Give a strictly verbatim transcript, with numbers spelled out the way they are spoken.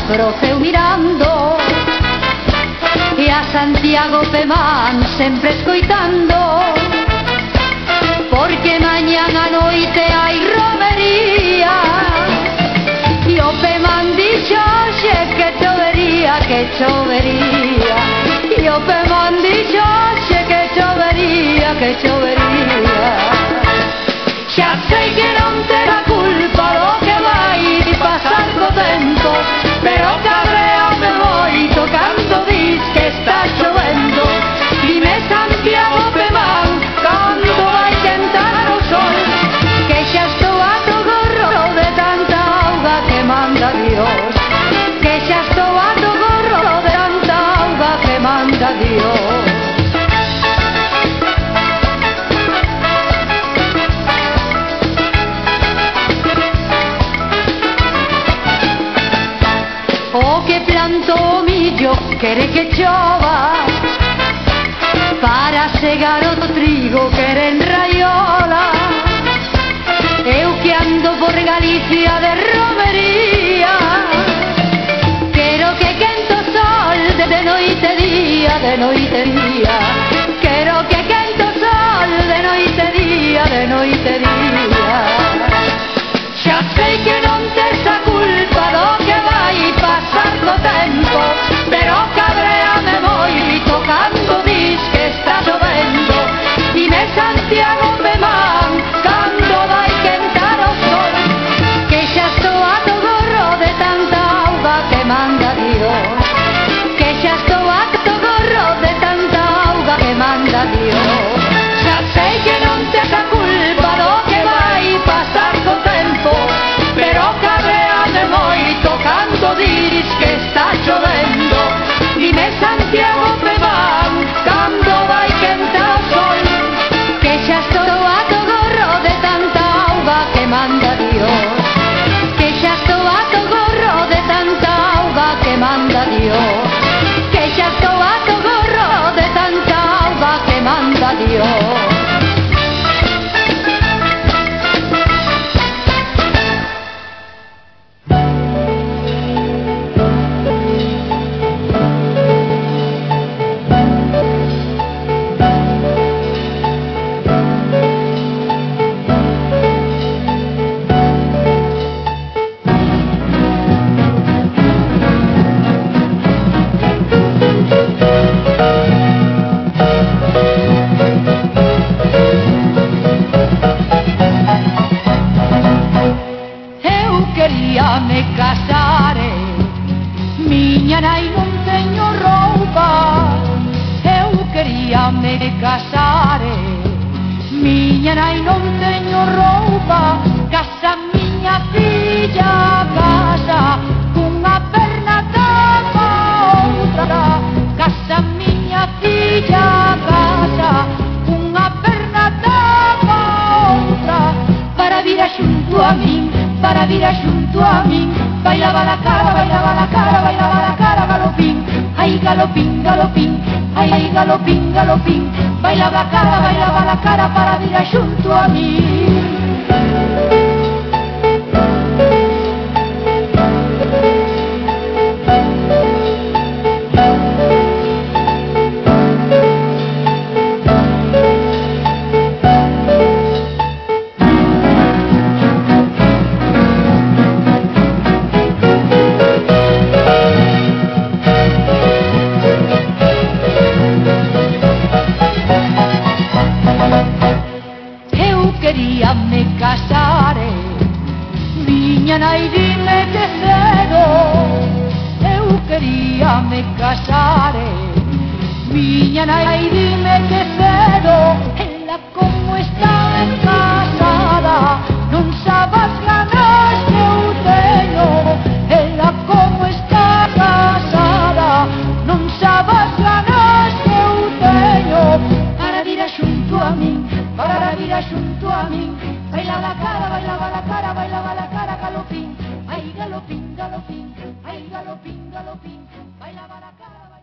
profe mirando e a Santiago Pemán sempre escoitando, porque mañan a noite hai romería e o Pemán dixoxe que chovería, que chovería, e o Pemán dixoxe que chovería, que chovería. Xa sei que non terá culpa do que vai pasar co tempo, pero cabreame moito cando dis que está chovendo. Dime Santiago Pemán, cando vai tentar o sol, que xa estou ato gorro de tanta auga que manda Dios, que xa estou ato gorro de tanta auga que manda Dios. O que planto o millo quere que chova, para segar o trigo quere en raiola. Eu que ando por Galicia de romería, quero que quente o sol de, de noite día, de noite día, quero que quente o sol de noite día, de noite día. Xa sei que non tes a culpa do que vai pasar co tempo, pero cabreame moito cando dis que está chovendo. Dime Santiago Pemán, cando vai quentar o sol, que xa estou ato gorro de tanta auga que manda Dios, que xa estou ato gorro de tanta auga que manda Dios. Xa sei que non tes a culpa do que vai pasar co tempo, pero cabreame moito cando dis que está chovendo. Dime Santiago Pemán, cando vai quentar o sol, que xa estou ato gorro de tanta auga que manda Dios, que xa estou ato gorro de tanta auga que manda Dios, que xa estou ato gorro de tanta auga que manda Dios. Me casare, miña nai non teño roupa. Eu quería me casare, miña nai non teño roupa. Casa miña filla, casa cunha perna tapa outra. Casa miña filla, casa cunha perna tapa outra. Para vir a xunto a min, para vir a xunto a min, bailaba la cara, bailaba la cara, bailaba la cara, galopín, ay galopín, galopín, ay ay galopín, galopín, bailaba la cara, bailaba la cara, para vir a xunto a min. Quería me casare, miña nai dime que cedo. Eu quería me casare, miña nai dime que cedo. Ela como está casada, non sabas ganas que eu teño. Ela como está casada, non sabas ganas que eu teño. Para vir a xunto a min, para vir a xunto a min, bailaba la cara, bailaba la cara, bailaba la cara, galopín, ay galopín, galopín, ay galopín, galopín, bailaba la cara.